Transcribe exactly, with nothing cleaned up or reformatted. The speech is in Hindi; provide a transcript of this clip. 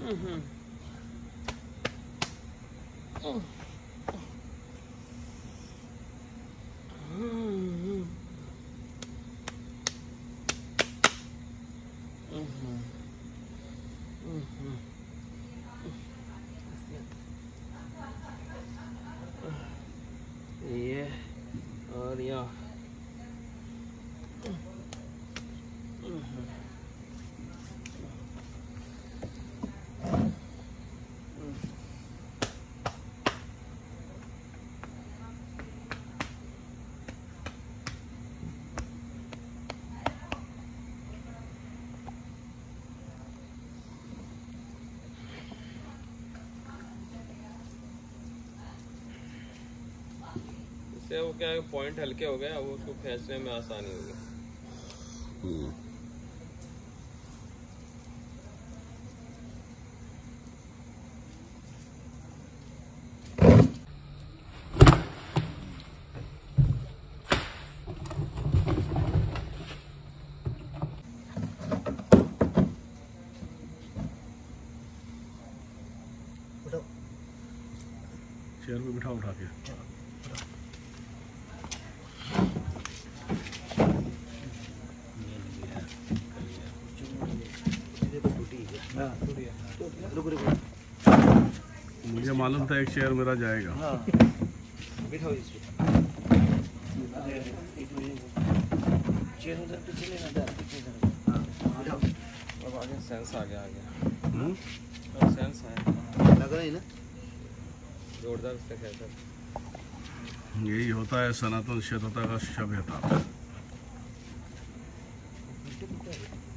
ये और यहाँ इससे वो क्या है, पॉइंट हल्के हो गए, अब उसको खींचने में आसानी होगी। चेयर पे बिठा उठा के मुझे मालूम था एक शेयर मेरा जाएगा। हाँ। बिठाओ इसको। चेयर उधर पीछे लेना था, पीछे इधर। हाँ, बिठाओ। अब आगे सेंस आ गया, आ गया। हम्म? अब सेंस आया। लग रहा है ना? जोरदार से कैसा? यही होता है सनातन सभ्यता का सभ्यता।